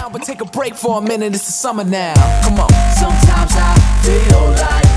but take a break for a minute, it's the summer now. Come on. Sometimes I feel like